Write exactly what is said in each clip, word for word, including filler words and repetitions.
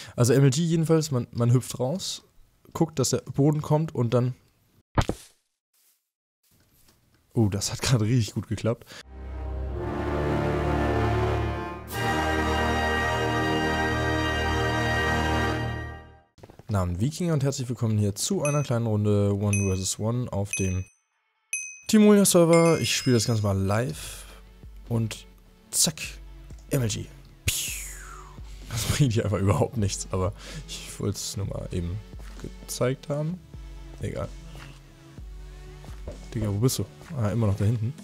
Also M L G jedenfalls, man, man hüpft raus, guckt, dass der Boden kommt und dann... Oh, das hat gerade richtig gut geklappt. Namen Wikinger und herzlich willkommen hier zu einer kleinen Runde One versus One auf dem Timolia Server. Ich spiele das Ganze mal live und zack, M L G. Das bringt hier einfach überhaupt nichts, aber ich wollte es nur mal eben gezeigt haben. Egal. Digga, wo bist du? Ah, immer noch da hinten.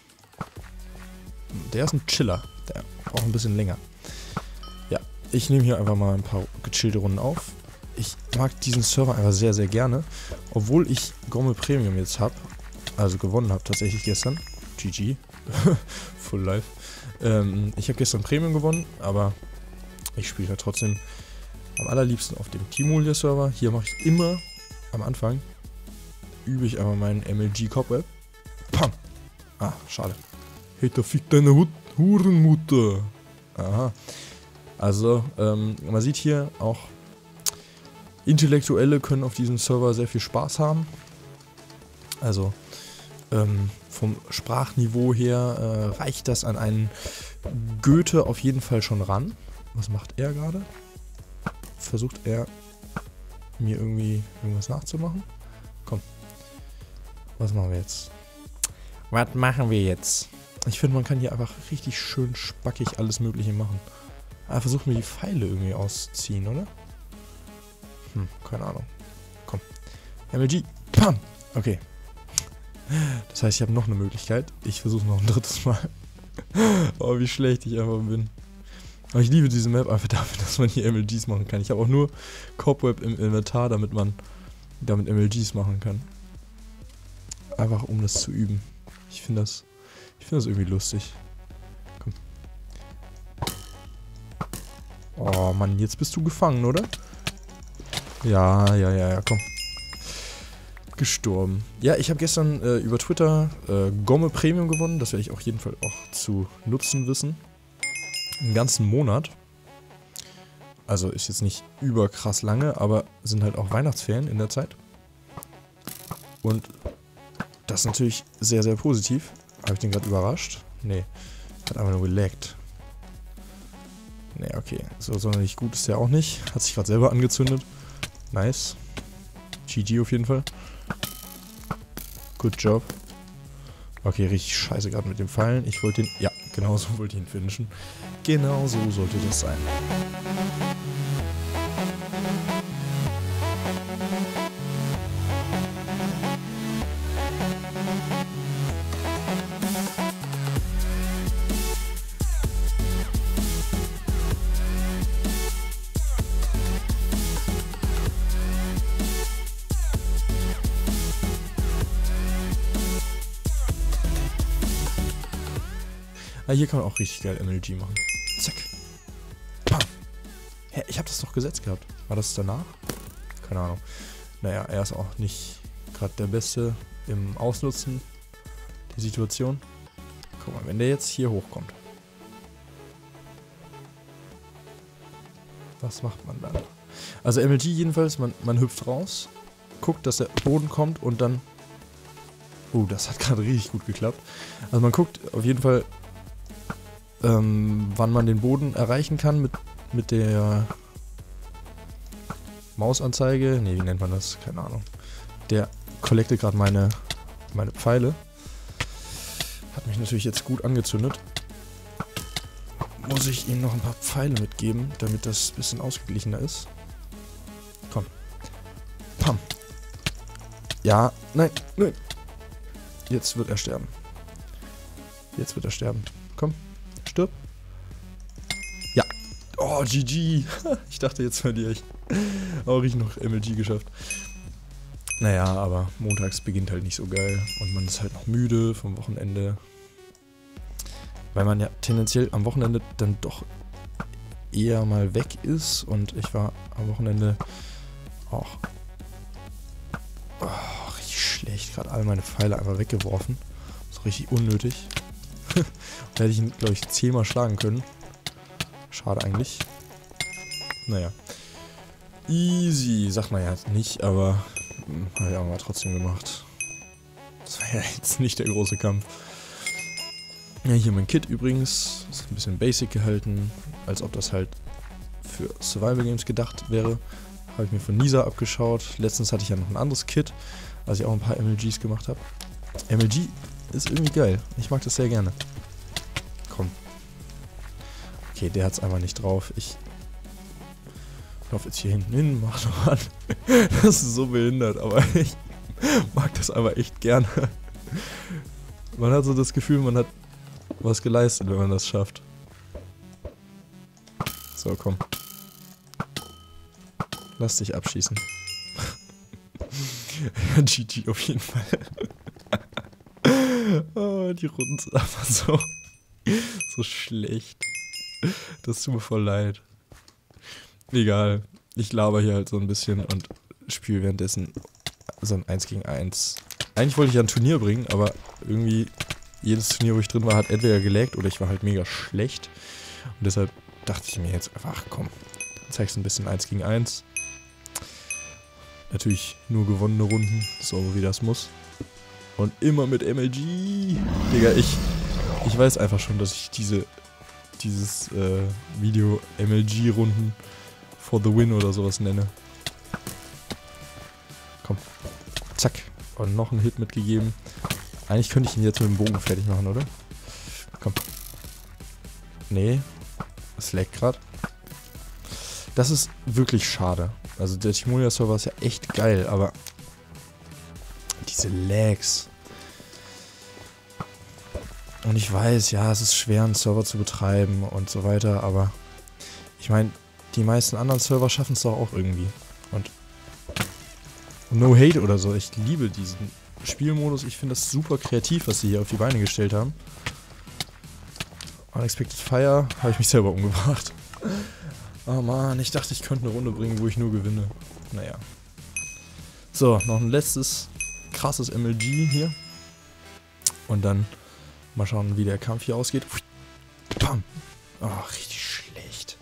Der ist ein Chiller. Der braucht ein bisschen länger. Ja, ich nehme hier einfach mal ein paar gechillte Runden auf. Ich mag diesen Server einfach sehr, sehr gerne. Obwohl ich Gomme Premium jetzt habe. Also gewonnen habe tatsächlich gestern. G G. Full life. Ähm, ich habe gestern Premium gewonnen, aber ich spiele ja trotzdem am allerliebsten auf dem Timolia Server. Hier mache ich immer am Anfang übe ich einfach meinen M L G Cobweb. Pam! Ah, schade. Hey, da fickt deine Hut Hurenmutter. Aha. Also, ähm, man sieht hier auch, Intellektuelle können auf diesem Server sehr viel Spaß haben. Also, ähm, vom Sprachniveau her äh, reicht das an einen Goethe auf jeden Fall schon ran. Was macht er gerade? Versucht er, mir irgendwie irgendwas nachzumachen? Komm. Was machen wir jetzt? Was machen wir jetzt? Ich finde, man kann hier einfach richtig schön spackig alles Mögliche machen. Aber versucht mir die Pfeile irgendwie ausziehen, oder? Hm, keine Ahnung. Komm. M L G. Pam! Okay. Das heißt, ich habe noch eine Möglichkeit. Ich versuche noch ein drittes Mal. Oh, wie schlecht ich einfach bin. Aber ich liebe diese Map einfach dafür, dass man hier M L Gs machen kann. Ich habe auch nur Cobweb im Inventar, damit man damit M L Gs machen kann. Einfach um das zu üben. Ich finde das, ich finde das irgendwie lustig. Komm. Oh Mann, jetzt bist du gefangen, oder? Ja, ja, ja, ja, komm. Gestorben. Ja, ich habe gestern äh, über Twitter äh, Gomme Premium gewonnen. Das werde ich auf jeden Fall auch zu nutzen wissen. Einen ganzen Monat. Also ist jetzt nicht überkrass lange, aber sind halt auch Weihnachtsferien in der Zeit. Und das ist natürlich sehr, sehr positiv. Habe ich den gerade überrascht? Nee, hat einfach nur gelaggt. Nee, okay. So sonderlich gut ist der auch nicht. Hat sich gerade selber angezündet. Nice. G G auf jeden Fall. Good job. Okay, richtig scheiße gerade mit dem Pfeilen. Ich wollte ihn... Ja, genau so wollte ich ihn finishen. Genau so sollte das sein. Ah, hier kann man auch richtig geil M L G machen. Zack. Bam. Hä, ich habe das doch gesetzt gehabt. War das danach? Keine Ahnung. Naja, er ist auch nicht gerade der Beste im Ausnutzen der Situation. Guck mal, wenn der jetzt hier hochkommt. Was macht man dann? Also M L G jedenfalls, man, man hüpft raus, guckt, dass der Boden kommt und dann... Oh, das hat gerade richtig gut geklappt. Also man guckt auf jeden Fall... Ähm, wann man den Boden erreichen kann mit, mit der Mausanzeige. Ne, wie nennt man das? Keine Ahnung. Der collectet gerade meine, meine Pfeile. Hat mich natürlich jetzt gut angezündet. Muss ich ihm noch ein paar Pfeile mitgeben, damit das ein bisschen ausgeglichener ist. Komm. Pam. Ja, nein, nein. Jetzt wird er sterben. Jetzt wird er sterben. Komm. Stirb. Ja. Oh, G G. Ich dachte, jetzt verliere ich. Auch ich noch M L G geschafft. Naja, aber montags beginnt halt nicht so geil. Und man ist halt noch müde vom Wochenende. Weil man ja tendenziell am Wochenende dann doch eher mal weg ist. Und ich war am Wochenende auch oh, richtig schlecht. Gerade all meine Pfeile einfach weggeworfen. So richtig unnötig. Da hätte ich ihn, glaube ich, zehnmal schlagen können. Schade eigentlich. Naja. Easy, sagt man ja nicht, aber habe ich auch mal trotzdem gemacht. Das war ja jetzt nicht der große Kampf. Ja, hier mein Kit übrigens. Ist ein bisschen basic gehalten, als ob das halt für Survival Games gedacht wäre. Habe ich mir von Nisa abgeschaut. Letztens hatte ich ja noch ein anderes Kit, als ich auch ein paar M L Gs gemacht habe. M L G ist irgendwie geil. Ich mag das sehr gerne. Komm. Okay, der hat es einfach nicht drauf. Ich laufe jetzt hier hinten hin, mach noch an. Das ist so behindert, aber ich mag das einfach echt gerne. Man hat so das Gefühl, man hat was geleistet, wenn man das schafft. So, komm. Lass dich abschießen. G G auf jeden Fall. Oh, die Runden sind einfach so, so schlecht. Das tut mir voll leid. Egal. Ich laber hier halt so ein bisschen und spiele währenddessen so ein eins gegen eins. Eigentlich wollte ich ja ein Turnier bringen, aber irgendwie jedes Turnier, wo ich drin war, hat entweder gelaggt oder ich war halt mega schlecht. Und deshalb dachte ich mir jetzt einfach, komm, zeig's ein bisschen eins gegen eins. Natürlich nur gewonnene Runden, so wie das muss. Und immer mit M L G. Digga, ich, ich weiß einfach schon, dass ich diese, dieses äh, Video M L G-Runden for the win oder sowas nenne. Komm. Zack. Und noch einen Hit mitgegeben. Eigentlich könnte ich ihn jetzt mit dem Bogen fertig machen, oder? Komm. Nee. Es laggt gerade. Das ist wirklich schade. Also der Timonia-Server ist ja echt geil, aber diese Lags. Und ich weiß, ja, es ist schwer, einen Server zu betreiben und so weiter, aber ich meine, die meisten anderen Server schaffen es doch auch irgendwie. Und no hate oder so, ich liebe diesen Spielmodus, ich finde das super kreativ, was sie hier auf die Beine gestellt haben. Unexpected Fire, habe ich mich selber umgebracht. Oh man, ich dachte, ich könnte eine Runde bringen, wo ich nur gewinne. Naja. So, noch ein letztes krasses M L G hier. Und dann mal schauen, wie der Kampf hier ausgeht. Bam! Oh, richtig schlecht.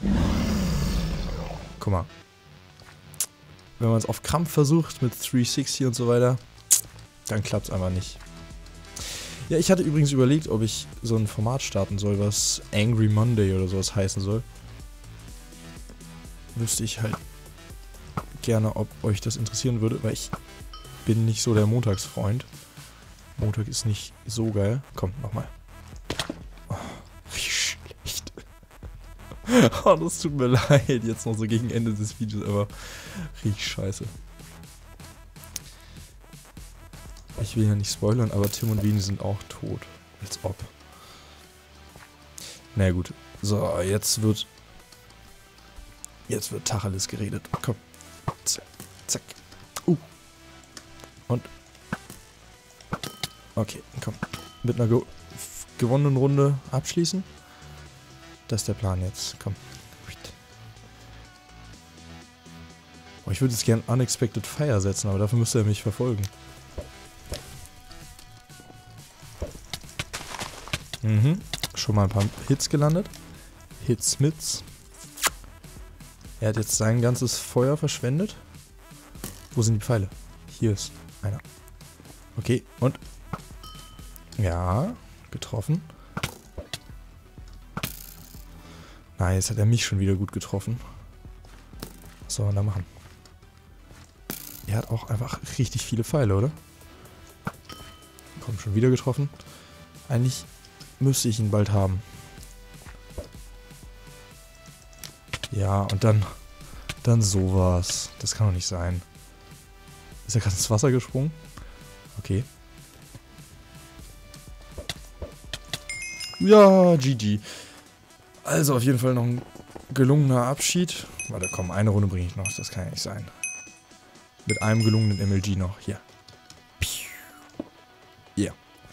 Guck mal. Wenn man es auf Krampf versucht mit dreihundertsechzig und so weiter, dann klappt es einfach nicht. Ja, ich hatte übrigens überlegt, ob ich so ein Format starten soll, was Angry Monday oder sowas heißen soll. Wüsste ich halt gerne, ob euch das interessieren würde, weil ich bin nicht so der Montagsfreund. Montag ist nicht so geil. Komm, nochmal. Oh, richtig schlecht. Oh, das tut mir leid. Jetzt noch so gegen Ende des Videos, aber richtig scheiße. Ich will ja nicht spoilern, aber Tim und Vini sind auch tot. Als ob. Na naja, gut. So, jetzt wird... Jetzt wird Tacheles geredet. Komm. Zack. Zack. Uh. Und... Okay, komm. Mit einer ge gewonnenen Runde abschließen. Das ist der Plan jetzt. Komm. Oh, ich würde jetzt gerne Unexpected Fire setzen, aber dafür müsste er mich verfolgen. Mhm. Schon mal ein paar Hits gelandet. Hits mit's. Er hat jetzt sein ganzes Feuer verschwendet. Wo sind die Pfeile? Hier ist einer. Okay, und... Ja, getroffen. Na, jetzt hat er mich schon wieder gut getroffen. Was soll man da machen? Er hat auch einfach richtig viele Pfeile, oder? Komm, schon wieder getroffen. Eigentlich müsste ich ihn bald haben. Ja, und dann... Dann sowas. Das kann doch nicht sein. Ist er gerade ins Wasser gesprungen? Okay. Ja, G G. Also auf jeden Fall noch ein gelungener Abschied. Warte, komm, eine Runde bringe ich noch. Das kann ja nicht sein. Mit einem gelungenen M L G noch. Hier. Ja.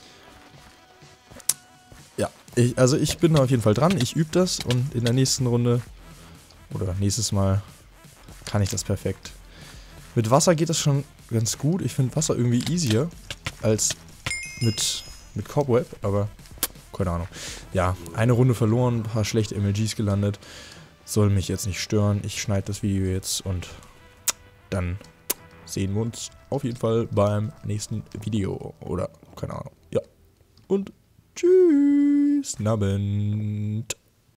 Ja, ich, also ich bin auf jeden Fall dran. Ich übe das und in der nächsten Runde oder nächstes Mal kann ich das perfekt. Mit Wasser geht das schon ganz gut. Ich finde Wasser irgendwie easier als mit, mit Cobweb, aber... Keine Ahnung. Ja, eine Runde verloren, ein paar schlechte M L Gs gelandet. soll mich jetzt nicht stören. Ich schneide das Video jetzt und dann sehen wir uns auf jeden Fall beim nächsten Video. Oder, keine Ahnung. Ja. Und tschüss. Nabend.